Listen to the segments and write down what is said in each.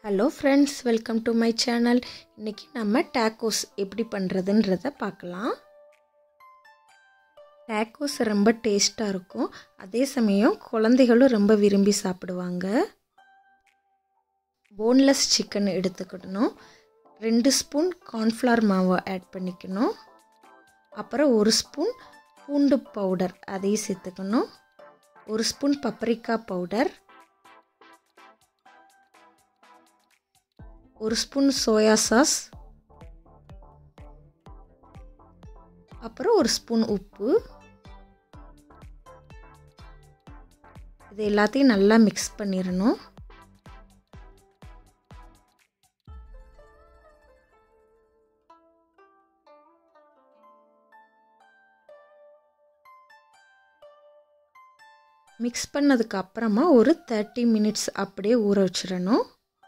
Hello friends, welcome to my channel. இன்றைக்கி நம்ம tacos எப்படி பண்ணுறதுன்றத பார்க்கலாம். டேக்கோஸ் ரொம்ப டேஸ்ட்டாக இருக்கும், அதே சமயம் குழந்தைகளும் ரொம்ப விரும்பி சாப்பிடுவாங்க. போன்லெஸ் சிக்கன் எடுத்துக்கணும். 2 ஸ்பூன் கார்ன்ஃப்ளவர் மாவை ஆட் பண்ணிக்கணும். அப்புறம் 1 ஸ்பூன் பூண்டு பவுடர் அதையும் சேர்த்துக்கணும். 1 spoon paprika powder, 1 spoon soya sauce, அப்புறம் 1 ஸ்பூன் உப்பு. இது எல்லாத்தையும் நல்லா மிக்ஸ் பண்ணிடணும். மிக்ஸ் பண்ணதுக்கு அப்புறமா ஒரு 30 மினிட்ஸ் அப்படியே ஊற வச்சிடணும்.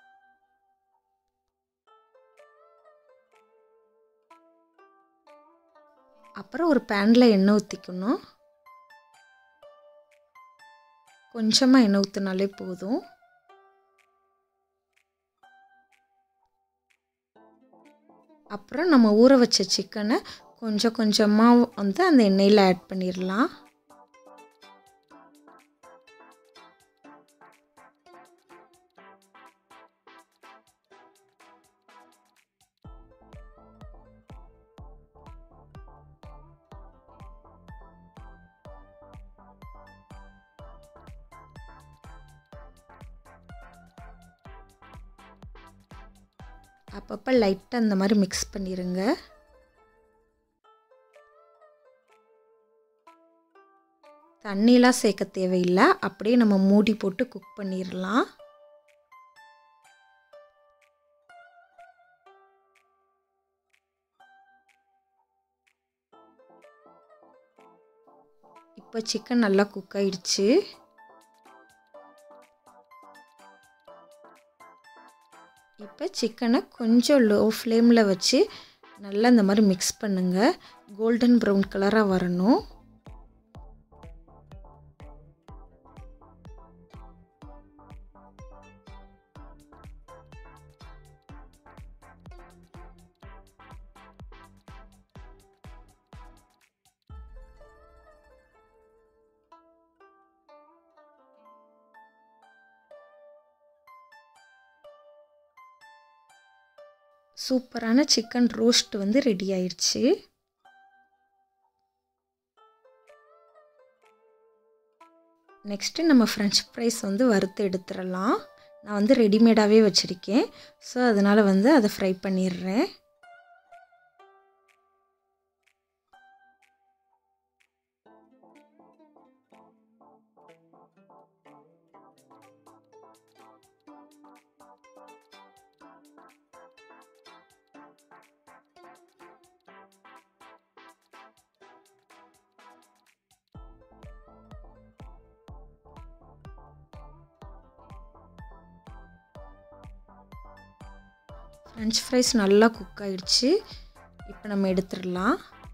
அப்புறம் ஒரு பேனில் எண்ணெய் ஊற்றிக்கணும். கொஞ்சமாக எண்ணெய் ஊற்றினாலே போதும். அப்புறம் நம்ம ஊற வச்ச சிக்கனை கொஞ்சம் கொஞ்சமாக வந்து அந்த எண்ணெயில் ஆட் பண்ணிடலாம். அப்பப்போ லைட்டாக அந்த மாதிரி மிக்ஸ் பண்ணிடுங்க. தண்ணிலாம் சேர்க்க தேவையில்லை, அப்படியே நம்ம மூடி போட்டு குக் பண்ணிடலாம். இப்போ சிக்கன் நல்லா குக் ஆயிடுச்சு. இப்போ சிக்கனை கொஞ்சம் லோ ஃப்ளேமில் வச்சு நல்லா இந்த மாதிரி மிக்ஸ் பண்ணுங்கள். கோல்டன் ப்ரௌன் கலராக வரணும். சூப்பரான சிக்கன் ரோஸ்ட் வந்து ரெடி ஆயிடுச்சு. நெக்ஸ்ட்டு நம்ம ஃப்ரெஞ்ச் ஃப்ரைஸ் வந்து வறுத்து எடுத்துடலாம். நான் வந்து ரெடிமேடாகவே வச்சுருக்கேன், ஸோ அதனால் வந்து அதை ஃப்ரை பண்ணிடுறேன். ஃப்ரெஞ்ச் ஃப்ரைஸ் நல்லா குக் ஆகிடுச்சு. இப்போ நம்ம எடுத்துடலாம்.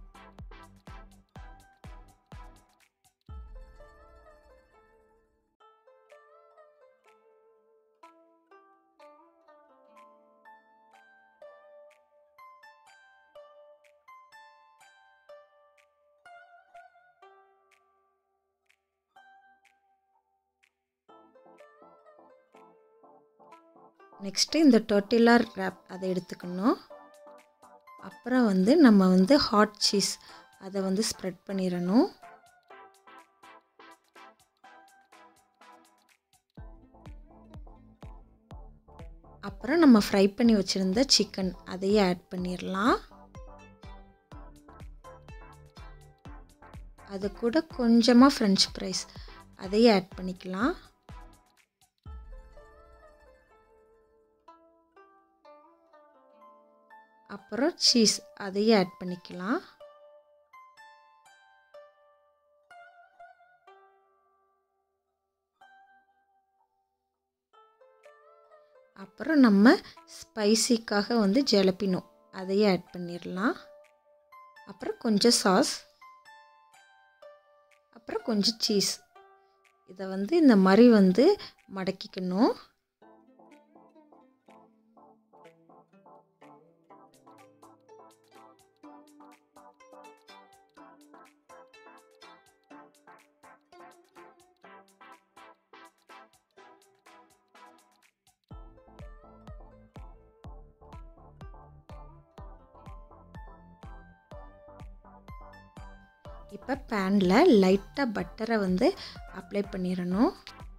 நெக்ஸ்ட்டு இந்த டொர்ட்டிலா ரேப் அதை எடுத்துக்கணும். அப்புறம் வந்து நம்ம வந்து ஹாட் சீஸ் அதை வந்து ஸ்ப்ரெட் பண்ணிடணும். அப்புறம் நம்ம ஃப்ரை பண்ணி வச்சுருந்த சிக்கன் அதையே ஆட் பண்ணிடலாம். அது கூட கொஞ்சமாக ஃப்ரெஞ்ச் ஃப்ரைஸ் அதையே ஆட் பண்ணிக்கலாம். அப்புறம் சீஸ் அதையும் ஆட் பண்ணிக்கலாம். அப்புறம் நம்ம ஸ்பைசிக்காக வந்து ஜலப்பினோ அதையும் ஆட் பண்ணிடலாம். அப்புறம் கொஞ்சம் சாஸ், அப்புறம் கொஞ்சம் சீஸ். இதை வந்து இந்த மாதிரி வந்து மடக்கிக்கணும். இப்போ பேனில் லைட்டாக பட்டரை வந்து அப்ளை பண்ணிடணும்.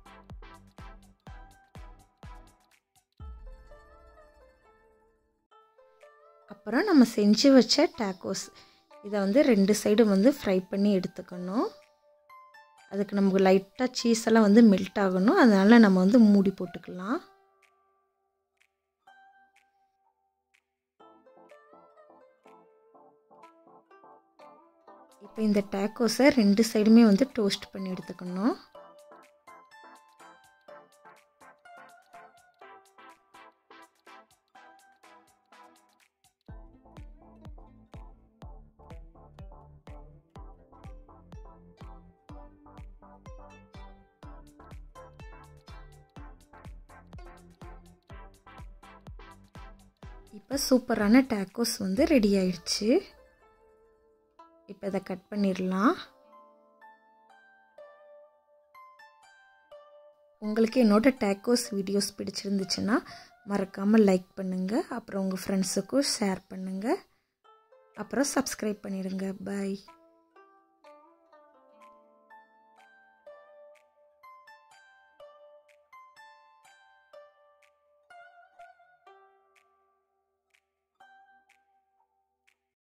அப்புறம் நம்ம செஞ்சு வச்ச டேக்கோஸ் இதை வந்து 2 சைடும் வந்து ஃப்ரை பண்ணி எடுத்துக்கணும். அதுக்கு நமக்கு லைட்டாக சீஸ் எல்லாம் வந்து மெல்ட் ஆகணும். அதனால் நம்ம வந்து மூடி போட்டுக்கலாம். இப்போ இந்த டேக்கோஸை 2 சைடுமே வந்து டோஸ்ட் பண்ணி எடுத்துக்கணும். இப்போ சூப்பரான டேக்கோஸ் வந்து ரெடி ஆயிடுச்சு. இப்போ இதை கட் பண்ணிடலாம். உங்களுக்கு என்னோட டேக்கோஸ் வீடியோஸ் பிடிச்சிருந்துச்சுன்னா மறக்காமல் லைக் பண்ணுங்கள். அப்புறம் உங்கள் ஃப்ரெண்ட்ஸுக்கும் ஷேர் பண்ணுங்கள். அப்புறம் சப்ஸ்கிரைப் பண்ணிடுங்க. பாய்.